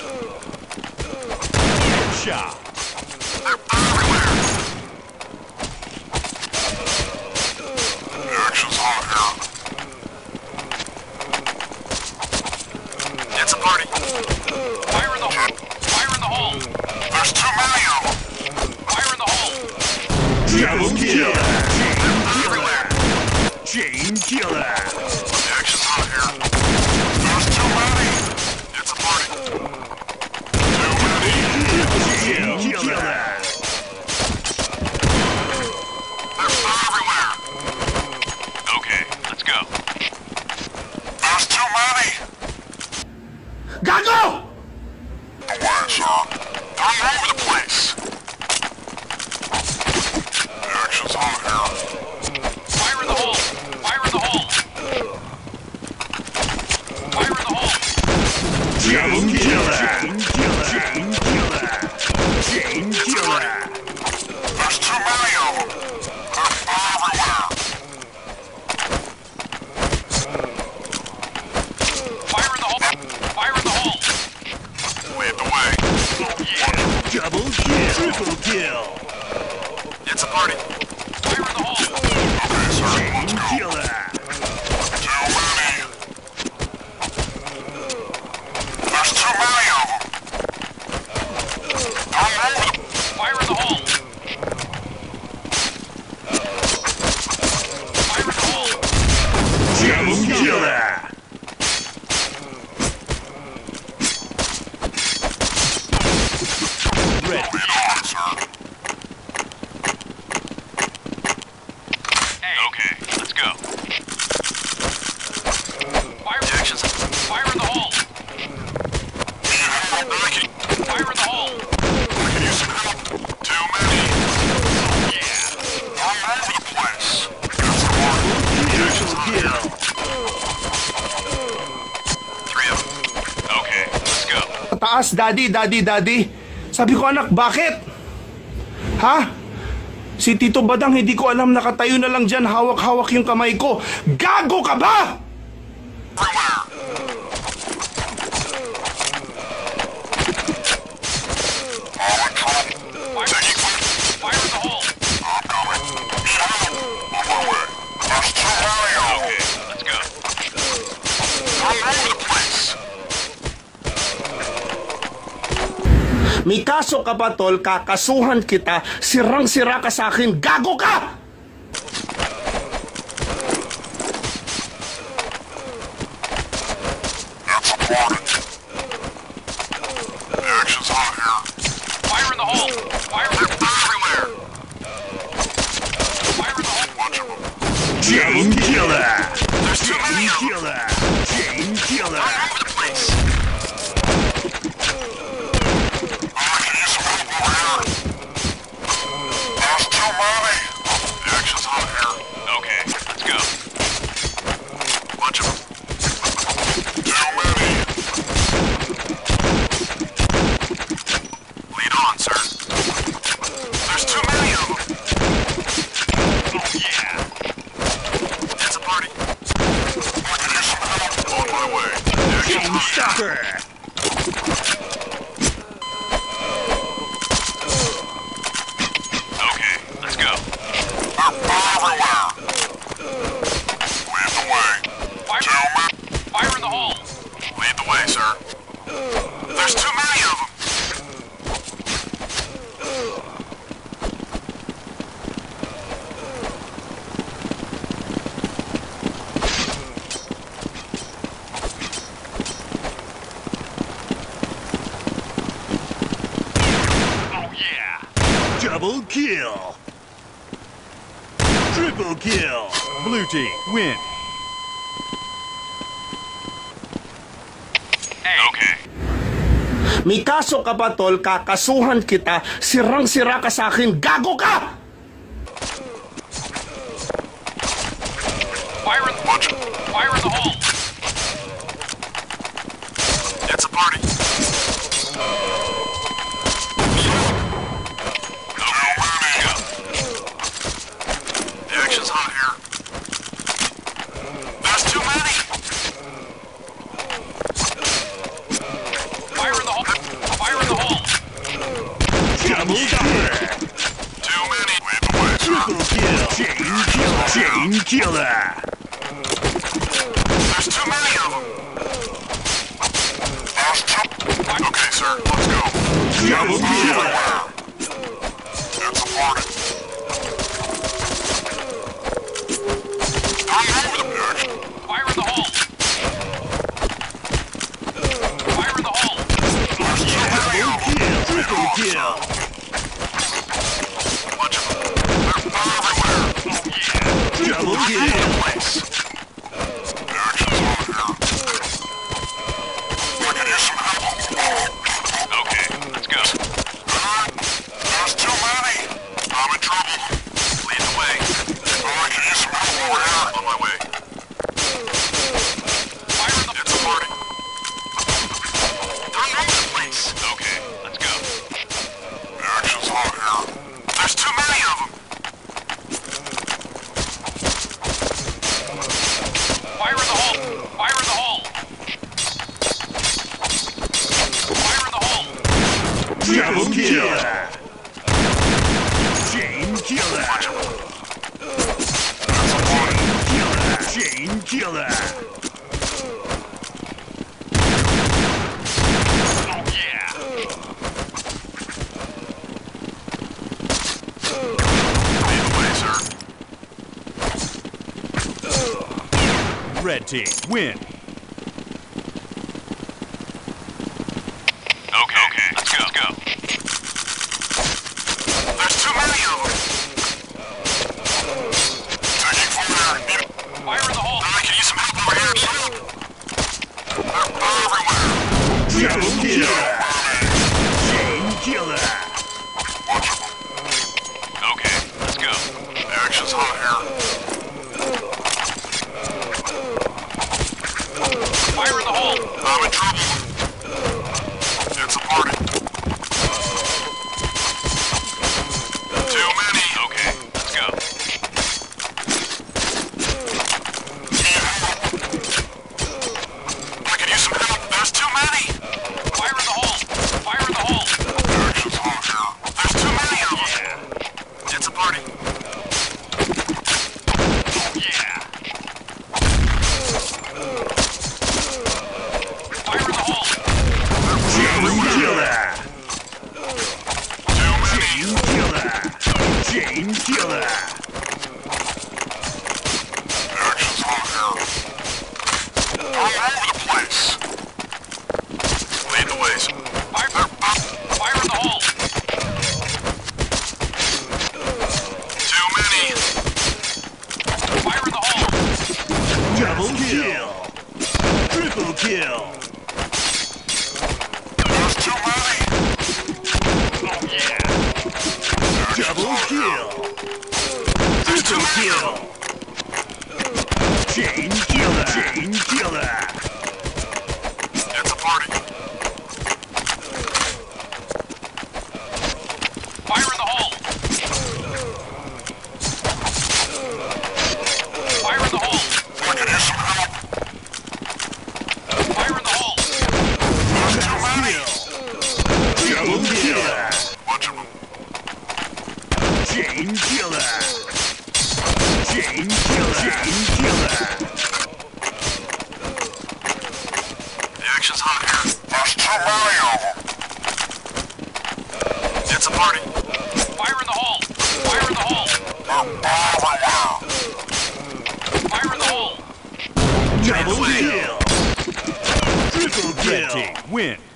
Shot. They're everywhere. The action's on here. It's a party. Fire in the hole. Fire in the hole. There's too many of them. Fire in the hole. Double kill. Everywhere. Chain killer. The action's on here. There's too many. It's a party. Too many. Chain killer. They're everywhere. Okay, let's go. There's too many. Gago! Away, sir. They're all over the place. The action's on here. Fire in the hole. Fire in the hole. Fire in the hole. Chain killer. Chain killer. Chain killer. There's too many of them. They're everywhere. Fire in the hole. Fire in the hole. Lead the way. Yeah. Double kill. Triple kill. It's a party. Fire in the hole. Okay, sir. Chain Let's go. killer. Too many. There's too many of them. They're all over the... Fire in the hole. Fire in the hole. Chain killer. Red. Lead on, sir. Okay, let's go. Fire actions. Fire in the hole. Fire in the hole. I can use some help. Too many. Yeah. All over the place. Got some more. Triple kill. Three of them. Okay, let's go. Taas, daddy. Sabi ko, anak, bakit? Ha? Si Tito Badang, hindi ko alam, nakatayo na lang dyan, hawak-hawak yung kamay ko. Gago ka ba? Everywhere. All in trouble. Taking fire in the hole. I'm coming. Need help. On my way. There's too many of them. Okay, let's go. All over the place. May kaso ka pa, tol, kakasuhan kita, sirang-sira ka sa akin, gago ka! That's a party. The action's on here. Fire in the hole. Fire everywhere. Fire in the hole. Bunch of them. Chain killer. There's too many Chain of them. killer. Chain killer. All over the place. I can use some help over here. There's too many. The action's on here. Okay, let's go. Bunch of them. Too many. Lead on, sir. There's too many of them. Oh, yeah. It's a party. I can use some help. On my way. The action's Chain on here. stopper. Okay, let's go. They're everywhere. Lead the way. Fire in the hole. Lead the way, sir. There's too many of them. Oh, yeah. Double kill. Triple kill. Blue team win. Okay. May kaso ka pa, tol, kakasuhan kita, sirang-sira ka sa akin, gago ka! Fire in the hole. It's a party. The action's hot here. There's too many. Fire in the hole. Double kill. Too many. Lead the way, sir. Triple kill. Chain killer. There's too many of them. There's too... Okay, sir, let's go. Double kill. It's a party. All over the pitch. Fire in the hole. Fire in the hole. There's too many of them. Triple kill. Bunch of them. They're everywhere. Double kill. Place. Action's on here. I can use some help. Okay, let's go. There's too many. I'm in trouble. Lead the way. Oh, I can use some help over here. On my way. Fire in the... It's a party. They're all over the place. Okay, let's go. Action's on here. There's too many of them. Fire in the hole! Fire in the hole! Fire in the hole! Double kill. Chain killer. Chain killer. Oh yeah! Lead the way, sir. Red team win. Okay, let's go. There's too many of them. Taking fire. Fire in the hole. I can use some help over here, too. They're everywhere. Double kill. Chain killer. Watch them. Okay, let's go. The action's hot here. Fire in the hole. I'm in trouble. It's a party. Too many. Okay, let's go. I could use some help. There's too many. Fire in the hole. Fire in the hole. Action's on here. There's too many of them. Yeah. It's a party. Oh, yeah. Fire in the hole. Chain killer. Too many. Chain killer. Action's on here. All over the place. Lead the way. Fire in the hole. Too many. Fire in the hole. Double kill. Triple kill. There's too many. Oh yeah. Double kill. There's too Triple many of kill. them. Chain killer. Chain killer. It's a party. Fire in the hole. Fire in the hole. I can use some help. Fire in the hole. There's too many. Double kill. Bunch of them. Chain killer. Chain killer. Chain killer. The action's hot here. There's too many of them. It's a party. Fire in the hole. Fire in the hole. Fire in the hole. Double kill. Triple kill. Red team win.